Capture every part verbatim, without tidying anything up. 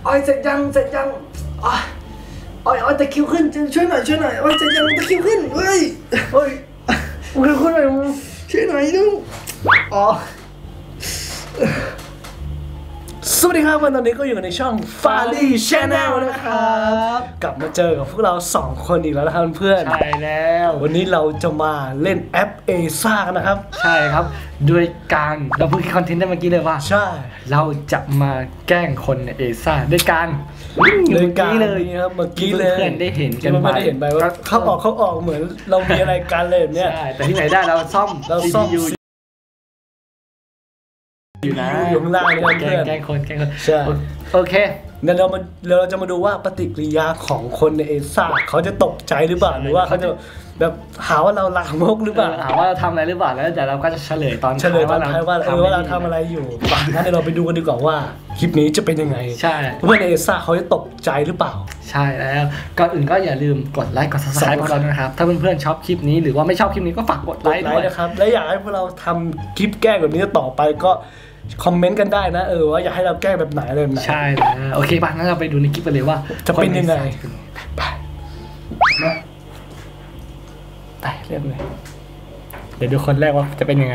อ้อยเสร็จยังเสร็จยังอ้อยอ้อยอ้อยตะคิวขึ้นช่วยหน่อยช่วยหน่อยอ้อยเสร็จยังตะคิวขึ้นเฮ้ยเฮ้ยขึ้นขึ้นหน่อยช่วยหน่อยดูอ๋อสวัสดีครับวันนี้ก็อยู่ในช่อง Farley Channel นะครับกลับมาเจอกับพวกเราสองคนอีกแล้วนะครับเพื่อนใช่แล้ววันนี้เราจะมาเล่นแอป เอ ซ่า กันนะครับใช่ครับด้วยการเราพูดคอนเทนต์ได้เมื่อกี้เลยว่าใช่เราจะมาแกล้งคนใน เอ ซ่า ด้วยการเลยการเลยครับเมื่อกี้เลยเพื่อนได้เห็นกันไม่ได้เห็นไปว่าเขาออกเขาออกเหมือนเรามีอะไรกันเลยเนี่ยใช่แต่ที่ไหนได้เราซ่อมเราซ่อมอยู่นะอยู่ข้างล่างเลยแกล้งแกล้งคนแกล้งคนใช่โอเคเดี๋ยวเรามาเราจะมาดูว่าปฏิกิริยาของคนใน เอ ซ่า เขาจะตกใจหรือเปล่าหรือว่าเขาจะแบบหาว่าเราลามกหรือเปล่าหาว่าเราทำอะไรหรือเปล่าแล้วเดี๋ยวเราก็จะเฉลยตอนเฉลยตอนท้ายว่าเออว่าเราทำอะไรอยู่งั้นเดี๋ยวเราไปดูกันดีกว่าว่าคลิปนี้จะเป็นยังไงใช่เพื่อนใน เอ ซ่า เขาจะตกใจหรือเปล่าใช่แล้วก่อนอื่นก็อย่าลืมกดไลค์กด ซับสไครบ์ พวกเรานะครับถ้าเพื่อนๆชอบคลิปนี้หรือว่าไม่ชอบคลิปนี้ก็ฝากกดไลค์ด้วยนะครับและอยากให้พวกเราทำคลิปแกล้งแบบนี้ต่อไปก็คอมเมนต์กันได้นะเออว่าอยากให้เราแก้แบบไหนอะไรแบบไหนใช่แล้วโอเคป่ะงั้นเราไปดูในคลิปกันเลยว่าจะเป็นยังไงไปนะไปเริ่มเลยเดี๋ยวดูคนแรกว่าจะเป็นยังไง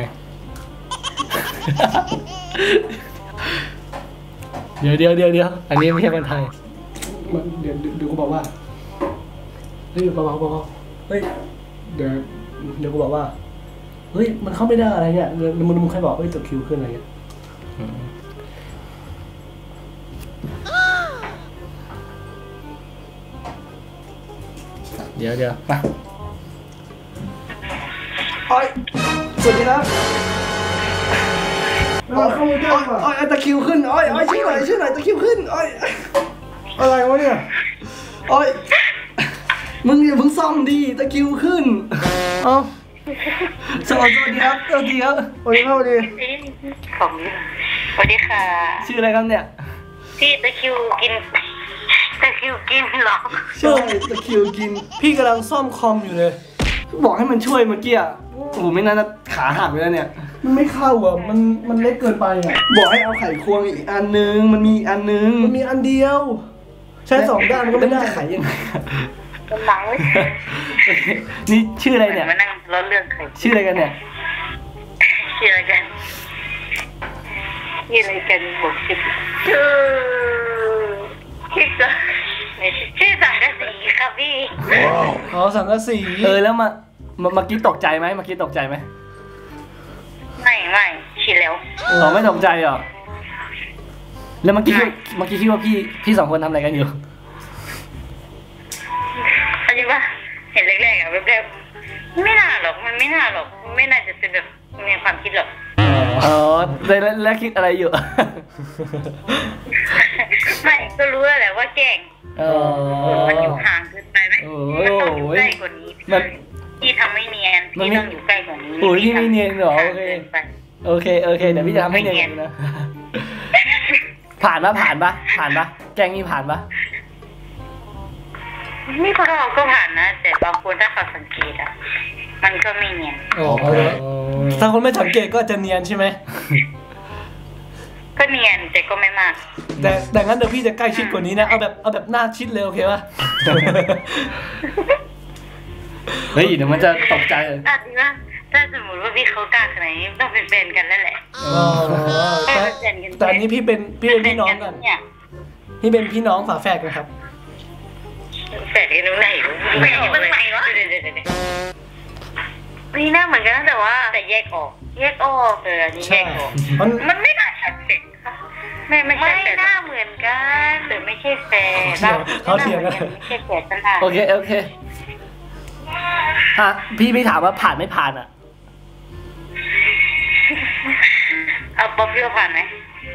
เดี๋ยวเดี๋ยวเดี๋ยวเดี๋ยวอันนี้ไม่ใช่คนไทยเดี๋ยวเดี๋ยวกูบอกว่าเฮ้ยเบาๆเบาๆเฮ้ยเดี๋ยวเดี๋ยวกูบอกว่าเฮ้ยมันเข้าไม่ได้อะไรเงี้ยมึงมึงใครบอกเฮ้ยตัวคิวขึ้นอะไรเงี้ยเดี๋ยวเดี๋ยวมาอ้อยสวัสดีครับอ้อยอ้อยตะคิวขึ้นอ้อยอ้อยชื่อหน่อยชื่อหน่อยตะคิวขึ้นอ้อยอะไรวะเนี่ยอ้อยมึงอย่าเพิ่งซ่อมดีตะคิวขึ้นเอ้าสวัสดีครับสวัสดีครับสวัสดีครับสวัสดีของสวัสดีค่ะชื่ออะไรครับเนี่ยพี่ตะคิวกินตะคิวกินหรอใช่ตะคิวกินพี่กำลังซ่อมคอมอยู่เลยบอกให้มันช่วยเมื่อกี้อ่ะโอ้โหไม่น่าจะขาหักเลยเนี่ยมันไม่เข้าอ่ะมันมันเล็กเกินไปอ่ะบอกให้เอาไขควงอีกอันนึงมันมีอันนึงมันมีอันเดียวใช้สองด้านมันก็ไม่ได้ไขยังไงกำลังเลยนี่ชื่ออะไรเนี่ยมานั่งล้อเรื่องใครชื่ออะไรกันเนี่ยชื่ออะไรกันชื่ออะไรกันบอกชื่อชื่อชื่อชื่อสังกะสีครับพี่อ๋อสังกะสีเออแล้วมาเมื่อกี้ตกใจไหมเมื่อกี้ตกใจไหมไม่ไม่ชินแล้วอ๋อไม่ตกใจหรอแล้วเมื่อกี้เมื่อกี้คิดว่าพี่พี่สองคนทำอะไรกันอยู่เขาคิดว่าเห็นแรกๆอ่ะแบบไม่น่าหรอกมันไม่น่าหรอกไม่น่าจะเป็นแบบมีความคิดหรอกอ๋อแล้วแล้วคิดอะไรอยู่ไม่ก็รู้แล้วแหละว่าแกล้งมันอยู่ห่างเกินไปไหมมันต้องอยู่ใกล้กว่านี้พี่ทำไม่เนียนพี่ต้องอยู่ใกล้กว่านี้โอ้ยพี่ไม่เนียนหรอโอเคโอเคโอเคเดี๋ยวพี่จะทำให้เนียนนะผ่านปะผ่านปะผ่านปะแกล้งนี่ผ่านปะนี่พวกเราก็ผ่านนะแต่บางคนถ้าเขาสังเกตอ่ะมันก็ไม่เนียนโอ้ถ้าคนไม่สังเกตก็จะเนียนใช่ไหมก็เนียนแต่ก็ไม่มากแต่แต่งั้นเดี๋ยวพี่จะใกล้ชิดกว่านี้นะเอาแบบเอาแบบหน้าชิดเลยโอเคป่ะเฮ้ยเดี๋ยวมันจะตกใจเลยถ้าถือว่าถ้าสมมติว่าพี่เขากล้าขนาดนี้ต้องเป็นแฟนกันแล้วแหละอ๋อแต่แต่อันนี้พี่เป็นพี่เป็นพี่น้องกันพี่เป็นพี่น้องฝาแฝดกันครับแฝดกันตรงไหนไม่ออกเลยนี่หน้าเหมือนกันแต่ว่าแต่แยกออกแยกออกเอออันนี้แยกออกมันไม่น่าชัดเจนไม่ไม่ใช่หน้าเหมือนกันแต่ไม่ใช่แฝดเขาเถียงกันไม่ใช่แฝดสันดานโอเคโอเคฮะพี่พี่ถามว่าผ่านไม่ผ่านอ่ะเอาป๊อปพี่ผ่านไหม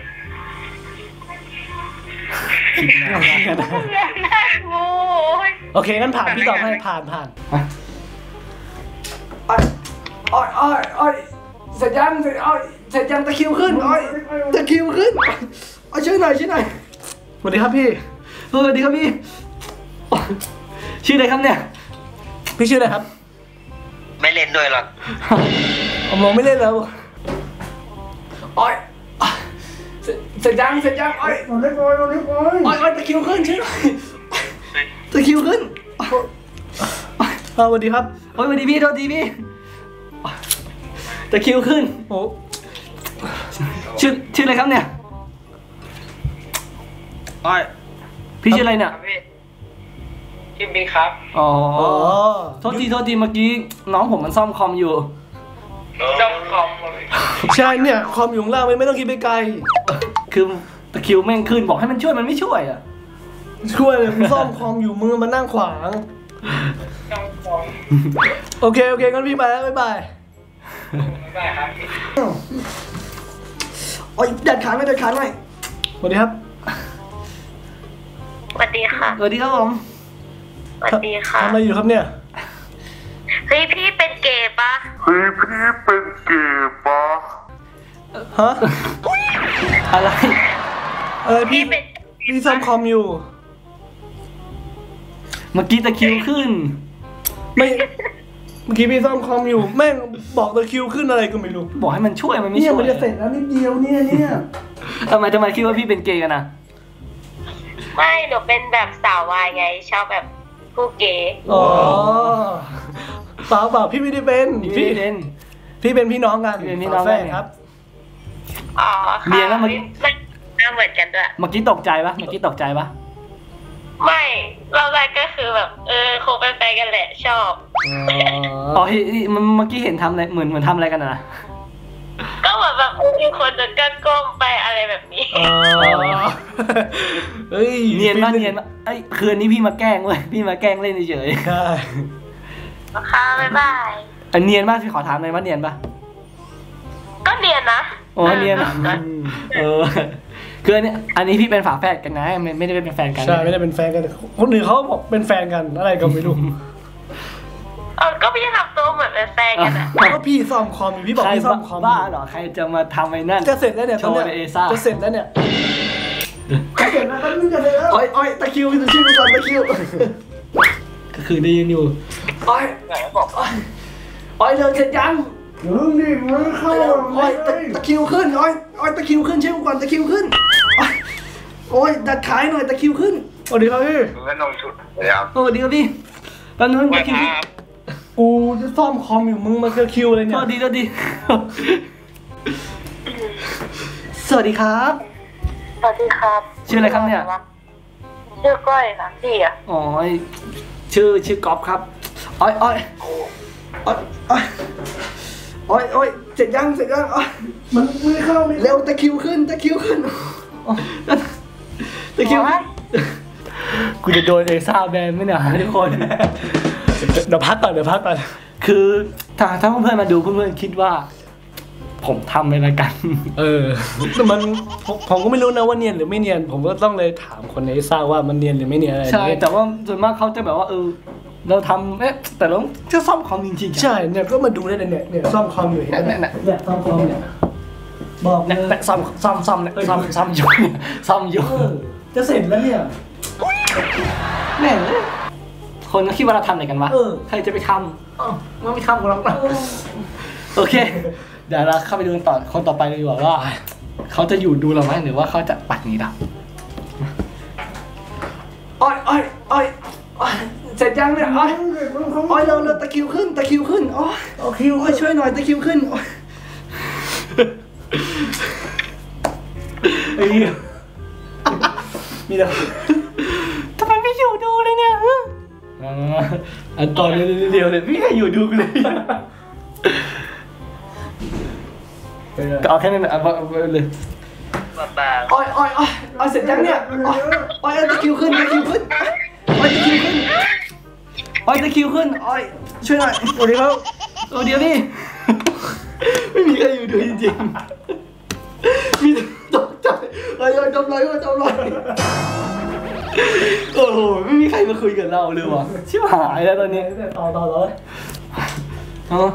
โอเคงั้นผ่านพี่ตอบให้ผ่านผ่านอ้อยอ้อยอ้อยอ้อยเสร็จยังเสร็จอ้อยเสร็จยังตะคิวขึ้นอ้อยตะคิวขึ้นอ้อยช่วยหน่อยช่วยหน่อยสวัสดีครับพี่สวัสดีครับพี่ชื่ออะไรครับเนี่ยพี่ชื่ออะไรครับไม่เล่นด้วยหรอกผมลงไม่เล่นแล้วอ้อยเสร็จยังเสร็จยังโอ้ยนอนเล็กน้อยนอนเล็กน้อยโอ้ยโอ้ยตะคริวขึ้นช่วยหน่อยตะคริวขึ้นสวัสดีครับโอ้ยสวัสดีพี่โทษทีพี่ตะคริวขึ้นโอ้ชื่อชื่ออะไรครับเนี่ยโอ้ยพี่ชื่ออะไรเนี่ยชื่อบิ๊กครับอ๋อโทษทีโทษทีเมื่อกี้น้องผมมันซ่อมคอมอยู่ซ่อมคอมใช่เนี่ยคอมอยู่ข้างล่างไม่ต้องคิดไปไกลคือตะคริวแม่งขึ้นบอกให้มันช่วยมันไม่ช่วยอ่ะช่วยเลยมึงซ่อมคอมอยู่มือมันนั่งขวางโอเคโอเคงั้นพี่ไปแล้วบ๊ายบายบ๊ายบายครับโอ้ยดัดขาหน่อยดัดขาหน่อยสวัสดีครับสวัสดีค่ะสวัสดีครับผมสวัสดีค่ะทำอะไรอยู่ครับเนี่ยเฮ้ยพี่เป็นเกย์ปะเฮ้ยพี่เป็นเกย์ปะฮะอะไรเออพี่พี่ซ่อมคอมอยู่เมื่อกี้ตะคริวขึ้นไม่เมื่อกี้พี่ซ่อมคอมอยู่แม่งบอกตะคริวขึ้นอะไรก็ไม่รู้บอกให้มันช่วยมันไม่ช่วยเนี่ยมันจะเสร็จแล้วนิดเดียวเนี่ยเนี่ยทำไมทำไมคิดว่าพี่เป็นเกย์กันนะไม่หนูเป็นแบบสาววายไงชอบแบบผู้เกย์อ๋อเปล่าเปล่าพี่ไม่ได้เป็นพี่เป็นพี่เป็นพี่น้องกันเป็นพี่น้องกันครับอ๋อเรียนแล้วมันน่าเหมือนกันด้วยเมื่อกี้ตกใจปะเมื่อกี้ตกใจปะไม่เราแรกก็คือแบบเออคงเป็นแฟนกันแหละชอบอ๋อมันเมื่อกี้เห็นทำอะไรเหมือนเหมือนทำอะไรกันนะก็เหมือนแบบมีคนจะก้มก้มไปอะไรแบบนี้เฮ้ยเนียนมากเนียนไอ้คืนนี้พี่มาแกล้งเว้ยพี่มาแกล้งเล่นเฉยๆใช่ค่ะบ๊ายบายอันเนียนมากพี่ขอถามหน่อยว่าเนียนปะก็เนียนนะโอ้เนียนนะเออคืออันนี้อันนี้พี่เป็นฝาแฝดกันนะไม่ไม่ได้เป็นแฟนกันใช่ไม่ได้เป็นแฟนกันคนอื่นเขาบอกเป็นแฟนกันอะไรก็ไม่รู้เออก็พี่ทำตัวเหมือนเป็นแฟนกันอ่ะก็พี่ซ่อมคอมพี่บอกพี่ซ่อมคอมบ้าเหรอใครจะมาทำไอ้นั่นจะเสร็จแล้วเนี่ยตอนเนี้ยจะเสร็จแล้วเนี่ยจะเสร็จแล้วมันจะเสร็จแล้วอ้อยอ้อยตะคิวตะคิวก่อนตะคิวก็คือได้ยินอยู่อ้อยไหนบอกอ้อยอ้อยเร็วเสร็จยังเดี๋ยวนี่มันเข้าอ้อยตะคิวขึ้นอ้อยอ้อยตะคิวขึ้นเชื่อมก่อนตะคิวขึ้นโอ้ยดัดขายหน่อยตะคิวขึ้นสวัสดีครับพี่แล้วน้องชุดครับสวัสดีครับพี่ตอนนั้นตะคิวกูจะซ่อมคอมอยู่มึงมาเจอคิวเลยเนี่ยสวัสดีสวัสดีสวัสดีครับสวัสดีครับชื่ออะไรครับเนี่ยชื่อก้อยค่ะพี่อ่ะอ๋อชื่อชื่อก๊อฟครับอ้อยอ้อยอ้อยอ้อยอ้อยอ้อยเสร็จยังเสร็จยังอ้อยมันไม่เข้าเร็วตะคิวขึ้นตะคิวขึ้นตะคิวกูจะโดนเอซ่าแบนไหมเนี่ยทุกคนเดี๋ยวพักก่อนเดี๋ยวพักก่อนคือถ้าถ้าเพื่อนๆมาดูเพื่อนๆคิดว่าผมทำอะไรกันเออมันผมก็ไม่รู้นะว่าเนียนหรือไม่เนียนผมก็ต้องเลยถามคนในซ่าว่ามันเนียนหรือไม่เนียนอะไรใช่แต่ว่าส่วนมากเขาจะแบบว่าเออเราทำเอ๊ะแต่เราจะซ่อมคอมจริงๆใช่เนี่ยก็มาดูได้เนี่ยเนี่ยซ่อมคอมอยู่เนี่ยเนี่ยซ่อมคอมเนี่ยบอกเนี่ยซ่อมซ่อมซ่อมเนี่ยซ่อมซ่อมอยู่ซ่อมอยู่จะเสร็จแล้วเนี่ยแม่เลยคนก็คิดว่าเราทำอะไรกันวะใครจะไปทำมันไม่ทำกันหรอกนะโอเคเดี๋ยวเราเข้าไปดูต่อคนต่อไปเลยดีกว่าว่าเขาจะอยู่ดูเราไหมหรือว่าเขาจะปัดหนีเราอ้อยอ้อยอ้อยเสร็จยังเนี่ยอ้อยอ้อยเราเราตะคิวขึ้นตะคิวขึ้นอ้อยโอเคอ้อยช่วยหน่อยตะคิวขึ้นไอ้มีแต่ทำไมไม่อยู่ดูเลยเนี่ยอันตอนเดียวเลยพี่ให้อยู่ดูเลยก็เอาแค่นั้นเอาเลยอ้อยอ้อยอ้อยอ้อยเสร็จยังเนี่ยอ้อยอ้อยตะคิวขึ้นตะคิวขึ้นอ้อยตะคิวขึ้นอ้อยตะคิวขึ้นอ้อยช่วยหน่อยสวัสดีครับสวัสดีพี่ไม่มีใครอยู่ดูจริงๆมีตกใจอ้อยอ้อยจำไรอ้อยจำไรโอ้โหไม่มีใครมาคุยกับเราเลยว่ะชิบหายแล้วตอนนี้ต่อต่อเลยอ๋อ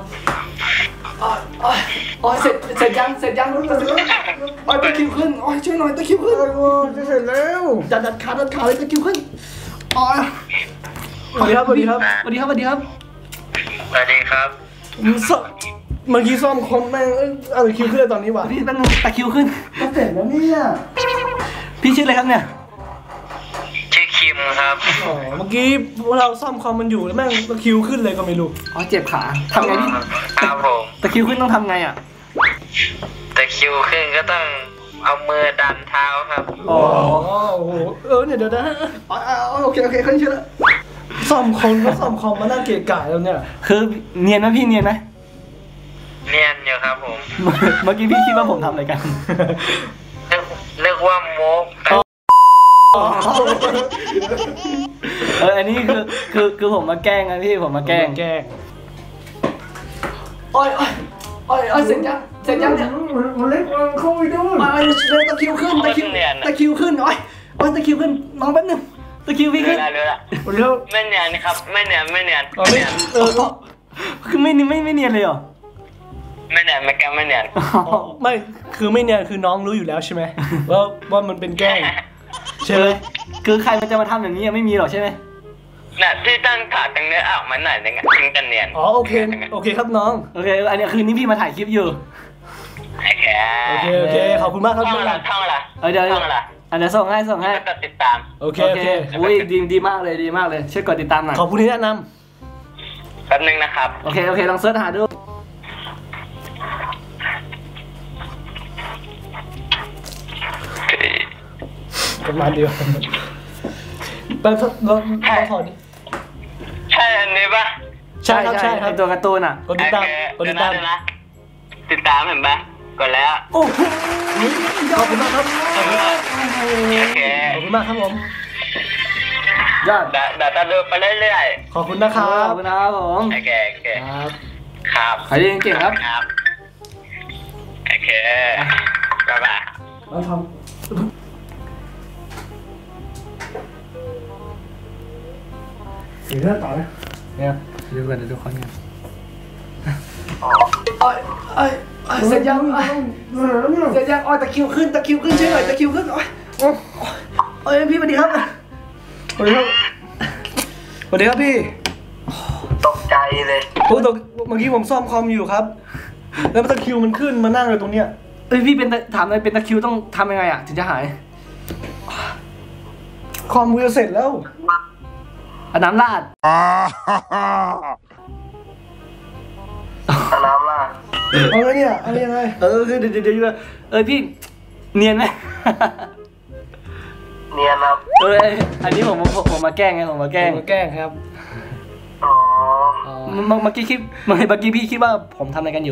อ๋อเสร็จเสร็จยังเสร็จยังเสร็จแล้วอ๋อตะคิวขึ้นอ๋อช่วยหน่อยตะคิวขึ้นจะเสร็จแล้วจัดดัดขาดัดขาเลยตะคิวขึ้นอ๋อสวัสดีครับสวัสดีครับสวัสดีครับสวัสดีครับสวัสดีครับซ่อมเมื่อกี้ซ่อมคอมแม่งเอ้ยเอาตะคิวขึ้นตอนนี้วะพี่เป็นตะคริวขึ้นก็เสร็จแล้วเนี่ยพี่ชื่ออะไรครับเนี่ยชื่อคิมครับอ๋อเมื่อกี้เราซ่อมคอมมันอยู่แล้วแม่งตะคิวขึ้นเลยก็ไม่รู้อ๋อเจ็บขาทำไงพี่ครับผมตะคริวขึ้นต้องทำไงอ่ะแต่คิวขึ้นก็ต้องเอามือดันเท้าครับอ๋อโอ้โหเออเนี่ยเดี๋ยวนะอ๋อโอเคโอเคขึ้นชื่อแล้วซ่อมคอมก็ซ่อมคอมมานั่งเกะกะแล้วเนี่ยคือเนียนไหมพี่เนียนไหมเนียนอยู่ครับผมเมื่อกี้พี่คิดว่าผมทำอะไรกันนึกนึกว่าโมกเอออันนี้คือคือคือผมมาแกล้งนะพี่ผมมาแกล้งแกล้งโอ้ยโอ้ยโอ้ยโอ้ยเสร็จยังเสร็จยังเนี่ยมันเล็กมันเข้าไปด้วยโอ้ยเร็วตะคริวขึ้นตะคริวตะคริวขึ้นโอ้ยโอ้ยตะคริวขึ้นน้องแป๊บนึงตะคริวพี่เรื่ขึ้อน งเรื่องเร็วไม่เนียนครับไม่เนียนไม่เนียนอ๋อไม่เออคือไม่ไม่ไม่เนียนเลยเหรอไม่เนียนไม่แกไม่เนียนไม่คือไม่เนี่ยคือน้องรู้อยู่แล้วใช่ไหมว่าว่ามันเป็นแกล้งใช่ไหมคือใครมันจะมาทำอย่างนี้ยังไม่มีหรอกใช่ไหมน่ะที่ตั้งขาตั้งเนื้อออกมาหน่อยนึงถึงจะเนียนอ๋อโอเคโอเคครับน้องโอเคอันนี้คืนนี้พี่มาถ่ายคลิปอยู่โอเคโอเคโอเคขอบคุณมากครับท่องน้องอะไรท่องอะไรเออเดี๋ยวท่องอะไรอันเดี๋ยวส่งให้ส่งให้ก็ติดตามโอเคโอเคอุ้ยดีดีมากเลยดีมากเลยช่วยกดติดตามหน่อยขอบคุณที่แนะนแป๊บนึงนะครับโอเคโอเคลองเสิร์ชหาดูำประมาณเดียวไปเราเราถอดดิใช่อันนี้ปะใช่ครับใช่ครับไอ้ตัวการ์ตูนอ่ะกดติดตามโอเคกดติดตามเยวนะเดี๋ยวนะติดตามเห็นปะกดแล้วโอ้โหขอบคุณมากครับขอบคุณโอเคขอบคุณมากครับผมยอดเดี๋ยวเดี๋ยวจะดูไปเรื่อยขอบคุณนะคขรัอบบคุณนะครับผมๆโอเคโอเคครับครับขายดีเก่งครับครับโอเคบ๊ายบายเราทำเดี๋ยวเรื่องต่อนะเนี่ยดูกันเดี๋ยวดูคนกันเอ้ยเอ้ยเสร็จยังเอ้ยเสร็จยังอ้อยตะคิวขึ้นตะคิวขึ้นช่วยหน่อยตะคิวขึ้นอ้อยโอ้เอ้ยพี่สวัสดีครับสวัสดีครับสวัสดีครับพี่ตกใจเลยโอ้ตเมื่อกี้ผมซ่อมคอมอยู่ครับ แล้วตะคิวมันขึ้นมานั่งเลยตรงเนี้ยเอ้ยพี่เป็นถามเลยเป็นตะคริวต้องทำยังไงอ่ะถึงจะหายคอมกูจะเสร็จแล้วเอาน้ำราดน้ำล่ะเอาไงเนี่ยเอายังไงเออคือเดี๋ยวเดี๋ยวเดี๋ยวเออพี่เนียนไหมเนียนครับเอออันนี้ผมผมผมมาแกล้งไงผมมาแกล้งผมแกล้งครับอ๋อเมื่อเมื่อกี้คิดเมื่อเมื่อกี้พี่คิดว่าผมทำอะไรกันอยู่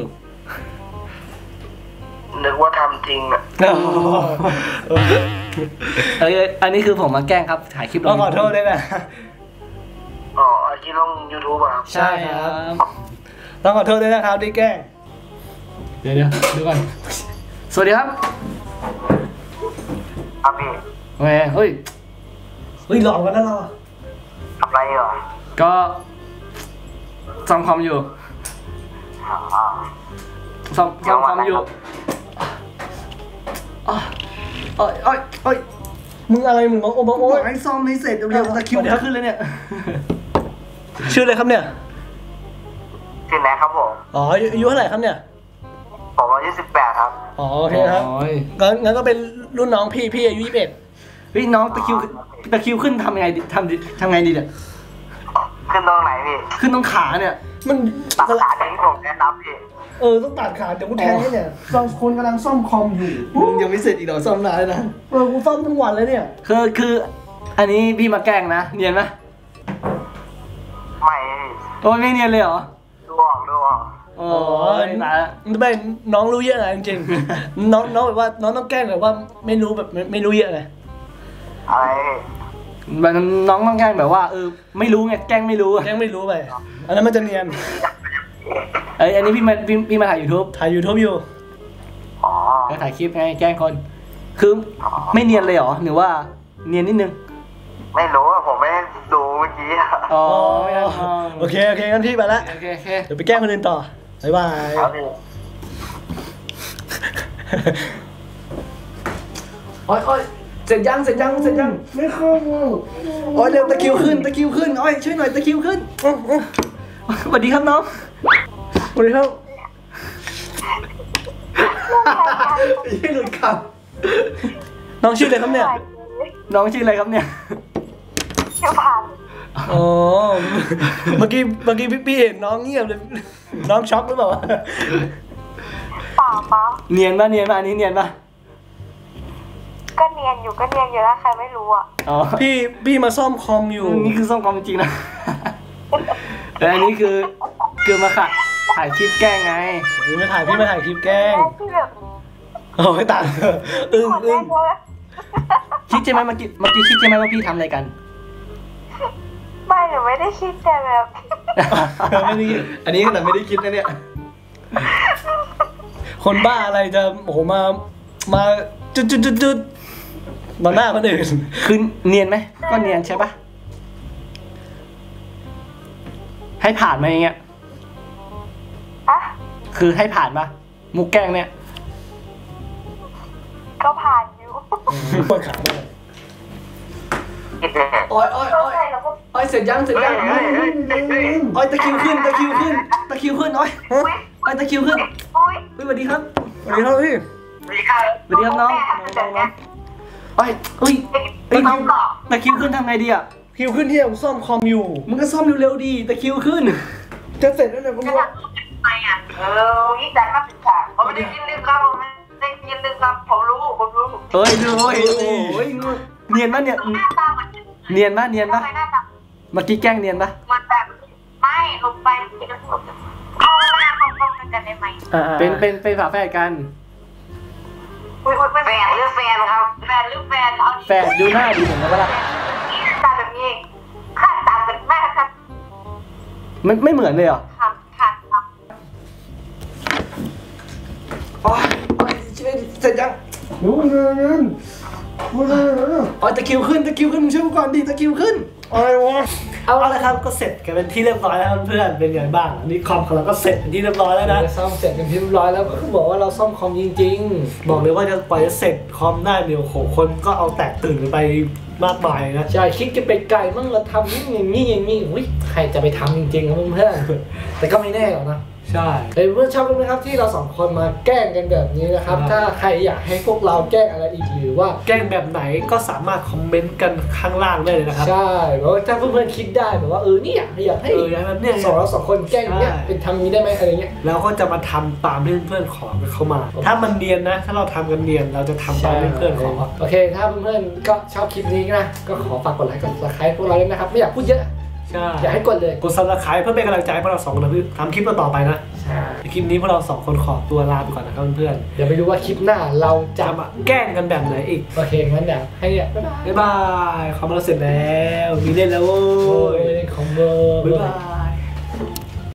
นึกว่าทำจริงอ่ะเอออันนี้คือผมมาแกล้งครับถ่ายคลิปลต้อง งขอโทษด้วยนะอ๋อที่ลง YouTube อ่ะใช่ครับต้องขอโทษด้วยนะครับที่แกล้งเดี๋ยวเดี๋ยวดูก่อนสวัสดีครับครับพี่โอเคเฮ้ยเฮ้ยหลอกกันแล้วเราทำไรเหรอก็ซ่อมคอมอยู่อ๋อซ่อมซ่อมคอมอยู่อ๋อโอ้ยโอ้ยโอ้ยมึงอะไรมึงบอกโอ้บอกโอ้โอ้ยยให้ซ่อมให้เสร็จเร็วๆตะคริวจะขึ้นเลยเนี่ยชื่ออะไรครับเนี่ยชื่อไหนครับผมอ๋ออายุเท่าไหร่ครับเนี่ยผมอายุสิบแปดครับอ๋อโอเคครับโอ้ยงั้นงั้นก็เป็นรุ่นน้องพี่พี่อายุยี่สิบเอ็ดเฮ้ยน้องตะคริวตะคริวขึ้นทำยังไงดีทำดิทำไงดีเนี่ยขึ้นตรงไหนพี่ขึ้นตรงขาเนี่ยมันตัดขาที่ผมแนะนำพี่เออต้องตัดขาเดี๋ยวกูแทงให้เนี่ยซ่อมคนกำลังซ่อมคอมอยู่มึงยังไม่เสร็จอีกเหรอซ่อมนานเลยนะเออกูซ่อมทั้งวันเลยเนี่ยคือคืออันนี้พี่มาแกล้งนะเนียนไหมไม่พี่โอ้ยไม่เนียนเลยเหรอดูออกดูออกโอ้ยตายละไม่น้องรู้เยอะนะจริงๆ น้องน้องแบบว่าน้องต้องแกล้งแบบว่าไม่รู้แบบไม่ไม่รู้เยอะเลยอะไรแบบน้องต้องแกล้งแบบว่าเออไม่รู้ไงแกล้งไม่รู้อะแกล้งไม่รู้ไปอันนั้นมันจะเนียนเอ้ยอันนี้พี่มาพี่พี่มาถ่ายยูทูบถ่ายยูทูบอยู่อ๋อแล้วถ่ายคลิปไงแกล้งคน คือไม่เนียนเลยเหรอหรือว่าเนียนนิดนึงไม่รู้อะผมไม่ได้ดูเมื่อกี้อะอ๋อไม่ได้โอเคโอเคงั้นพี่ไปละโอเคโอเคเดี๋ยวไปแกล้งคนอื่นต่อบ๊ายบายครับพี่โอ้ยโอ้ยเสร็จยังเสร็จยังเสร็จยังไม่เข้าโอ้ยเร็วตะคริวขึ้นตะคริวขึ้นโอ้ยช่วยหน่อยตะคริวขึ้นสวัสดีครับน้องสวัสดีครับยี่หลุดคำน้องชื่ออะไรครับเนี่ยน้องชื่ออะไรครับเนี่ยชื่อพันอ๋อเมื่อกี้เมื่อกี้พี่พี่เห็นน้องเงียบเลยน้องช็อกหรือเปล่าเปล่าเปล่าเนียนป่ะเนียนป่ะอันนี้เนียนป่ะก็เนียนอยู่ก็เนียนอยู่แล้วใครไม่รู้อ่ะอ๋อพี่พี่มาซ่อมคอมอยู่นี่คือซ่อมคอมจริงนะแต่อันนี้คือคือมาค่ะถ่ายคลิปแกล้งไงหรือมาถ่ายพี่มาถ่ายคลิปแกล้งที่แบบโอ้ยตายอึ้งอึ้งคิดใช่ไหมเมื่อกี้เมื่อกี้คิดใช่ไหมว่าพี่ทำอะไรกันไม่หนูไม่ได้คิดแต่แบบไม่ได้อันนี้ขนาดไม่ได้คิดนะเนี่ยคนบ้าอะไรจะโอ้โหมามาจุดจุดจุดจุดมาหน้าคนอื่นคือเนียนไหมก็เนียนใช่ปะให้ผ่านมาอย่างเงี้ยอะคือให้ผ่านปะมุกแกล้งเนี่ยก็ผ่านอยู่ปวดขาเลยโอ้ยโอ้ยเข้าโอ้ยใจแล้วก็โอ้ยเสร็จยังเสร็จยังโอ้ยตะคิวขึ้นตะคิวขึ้นตะคิวขึ้นโอ้ยโอ้ยตะคิวขึ้นอุ้ยสวัสดีครับสวัสดีครับพี่สวัสดีครับสวัสดีครับน้องน้องน้องโอ้ยอุ้ยไอ้น้องตะคิวขึ้นทำไงดีอ่ะคิวขึ้นที่ผมซ่อมคอมอยู่มึงก็ซ่อมเร็วๆดีตะคิวขึ้นจะเสร็จแล้วเนี่ยมึงจะว่าทำไมอ่ะเออยิ่งแต่ก็ถึงค่ะผมไม่ได้ยินลืมครับผมไม่ได้ยินลืมครับผมรู้ผมรู้เฮ้ยดูโอ้ยโอ้ยเนียนปะเนี่ยหน้าตาเหมือนเนียนปะเนียนปะทำไมหน้าตาเมื่อกี้แกล้งเนียนปะมันแบบไม่ลงไปเข้าหน้าเข้าเข้ากันได้ไหมเป็นเป็นเป็นฝาแฝดกันอุ้ยอุ้ยแฟนหรือแฟนครับแฟนหรือแฟนเอาแฝดดูหน้าดีเหมือนกันปะล่ะตาแบบนี้ข้าตาเป็นแม่ครับมันไม่เหมือนเลยเหรอครับค่ะครับโอ้ยโอ้ยเสร็จยังโอ้ยโอ้ยตะคิวขึ้นตะคิวขึ้นมึงช่วยกูก่อนดิตะคิวขึ้นอะไรวะเอาละครับก็เสร็จกันเป็นที่เรียบร้อยแล้วเพื่อนเป็นไงบ้างนี่คอมของเราก็เสร็จเป็นที่เรียบร้อยแล้วนะซ่อมเสร็จเป็นที่เรียบร้อยแล้วก็คือบอกว่าเราซ่อมคอมจริงๆบอกเลยว่าจะปล่อยจะเสร็จคอมได้เดี๋ยวโหคนก็เอาแตกตื่นกันไปมากมายนะใช่คิดจะไปไกลมั่งเราทำนี่อย่างนี้อย่างนี้อุ้ยใครจะไปทำจริงๆครับเพื่อนๆแต่ก็ไม่แน่หรอกนะใช่เพื่อนชอบไหมครับที่เราสองคนมาแกล้งกันแบบนี้นะครับถ้าใครอยากให้พวกเราแกล้งอะไรอีกหรือว่าแกล้งแบบไหนก็สามารถคอมเมนต์กันข้างล่างได้เลยนะครับใช่เพราะว่าถ้าเพื่อนๆคิดได้แบบว่าเออเนี่ยอยากให้เอออย่างนั้นเนี่ยสองเราสองคนแกล้งเนี่ยเป็นทำนี้ได้ไหมอะไรเงี้ยเราก็จะมาทำตามที่เพื่อนๆขอกันเข้ามาถ้ามันเนียนนะถ้าเราทำกันเนียนเราจะทำตามที่เพื่อนๆขอโอเคถ้าเพื่อนๆก็ชอบคลิปนี้นะก็ขอฝากกดไลค์กดซับสไครป์พวกเราด้วยนะครับไม่อยากพูดเยอะใช่อยากให้กดเลยกดซับสไครป์เพื่อเป็นกำลังใจให้พวกเราสองคนทำคลิปต่อไปนะใช่คลิปนี้พวกเราสองคนขอตัวลาไปก่อนนะครับเพื่อนๆเดี๋ยวไปดูว่าคลิปหน้าเราจะมาแกล้งกันแบบไหนอีกโอเคงั้นเดี๋ยวให้เนี่ยบ๊ายบายบ๊ายบายคอมเราเสร็จแล้วมีเล่นแล้วโว้ยเล่นคอมโบบ๊ายบาย